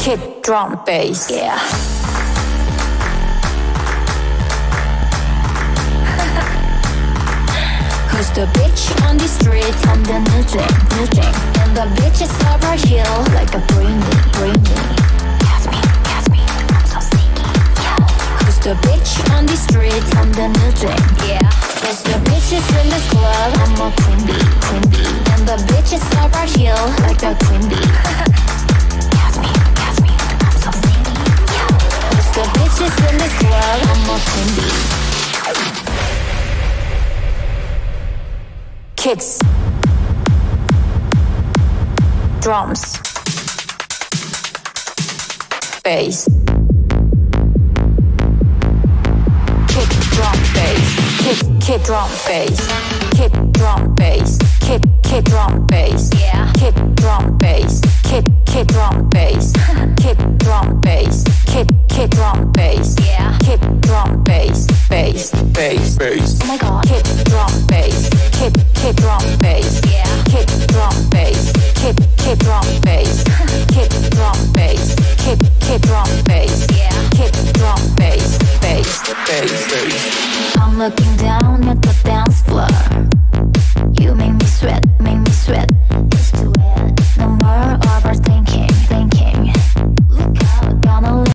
kick, drum, bass. Yeah. Who's the bitch on the street on the new thing? And the bitch is over here like a brainy. Catch me, I'm so sneaky. Yeah. Who's the bitch on the street on the new thing? Yeah. Cause the bitches in this club, I'm a queen bee. And the bitch is over here like a queen bee. Catch me, I'm so sneaky. Yeah. Cause the bitches in this club, I'm a queen bee. Kicks, drums, bass. Kick, drum, bass. Kick, drum, bass. Kick, drum, bass. Kick, drum, bass. Yeah. Kick, drum, bass. Kick, drum, bass. Kick, drum, bass. Kick, drum, bass. Yeah. Kick, drum, bass. Bass. Oh my god. Kick, drum, bass. Kick, drum, bass. Yeah. Kick, drum, bass. Kick, drum, bass. Kick, drum, bass. Kick, drum, bass. Yeah. Kick, drum, bass. I'm looking